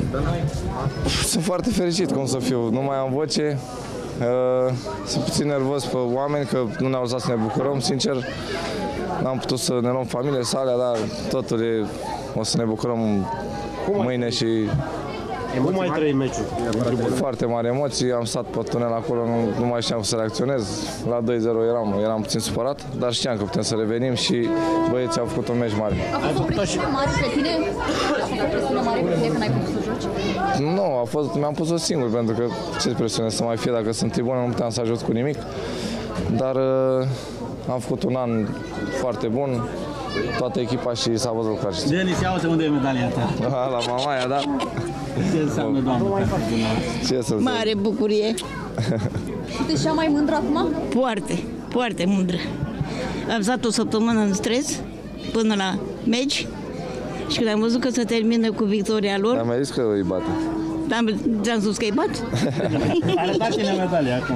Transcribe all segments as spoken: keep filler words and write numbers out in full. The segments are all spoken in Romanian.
Sunt foarte fericit, cum să fiu. Nu mai am voce. Uh, sunt puțin nervos pe oameni că nu ne-au lăsat să ne bucurăm. Sincer, n-am putut să ne luăm familie, sale, dar totul e, o să ne bucurăm mâine și... Cum mai trăi meciul? Foarte mari emoții, am stat pe tunel acolo, nu, nu mai știam să reacționez. La doi zero eram, eram puțin supărat, dar știam că putem să revenim și băieții au făcut un meci mare. A fost o presiune mare pe tine? A fost o presiune mare pe tine că n-ai putut să joci? Nu, a fost, mi-am pus-o singur, pentru că ce presiune să mai fie dacă sunt tribună, nu puteam să ajut cu nimic. Dar uh, am făcut un an foarte bun, toată echipa și s-a văzut clar. Denis, ia uite unde e medalia ta. La Mamaia, da. Ce înseamnă, doamnă? Ce să Mare bucurie. Sunteți cea mai mândră acum? Foarte, foarte mândră. Am stat o săptămână în stres până la meci și când am văzut că se termină cu victoria lor, am mai zis că îi bate. ți-am spus că îi bat. Arătați-ne medalia acum.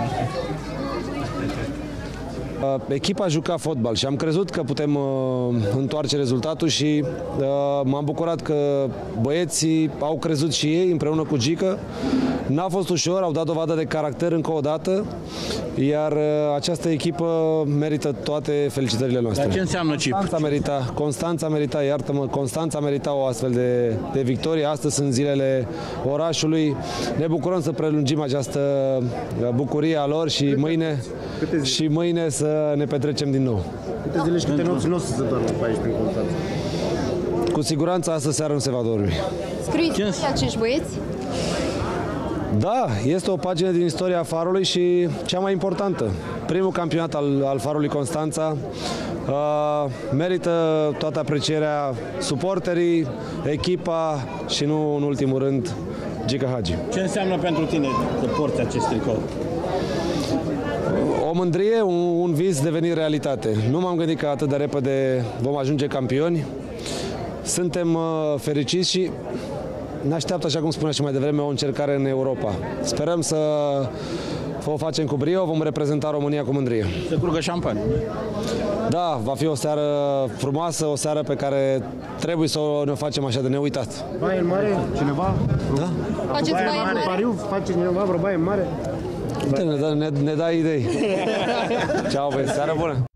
Echipa juca fotbal și am crezut că putem uh, întoarce rezultatul și uh, m-am bucurat că băieții au crezut și ei împreună cu Gică. N-a fost ușor, au dat dovadă de caracter încă o dată, iar uh, această echipă merită toate felicitările noastre. Dar ce înseamnă C I P? Constanța merita, Constanța merita, iartă-mă, Constanța merita o astfel de, de victorie. Astăzi sunt zilele orașului. Ne bucurăm să prelungim această bucurie a lor și mâine, și mâine să ne petrecem din nou. Câte zile și câte nopți nu o să se doarmă pe aici prin Constanța? Cu siguranță astă seară nu se va dormi. Scrieți acești băieți? Da, este o pagină din istoria Farului și cea mai importantă. Primul campionat al, al Farului Constanța. Uh, merită toată aprecierea suporterii, echipa și nu în ultimul rând Gică Hagi. Ce înseamnă pentru tine să porți acest tricou? O mândrie, un, un vis devenit realitate. Nu m-am gândit că atât de repede vom ajunge campioni. Suntem uh, fericiți și ne așteaptă, așa cum spunea și mai devreme, o încercare în Europa. Sperăm să o facem cu brio, vom reprezenta România cu mândrie. Se curgă șampanie. Da, va fi o seară frumoasă, o seară pe care trebuie să o ne facem așa de neuitat. Baie în mare? Cineva? Da? Faceți baie în mare? Pariu? Face cineva vreo baie în mare? Ne, ne, ne dai idei. Ceau, băi, seară bună!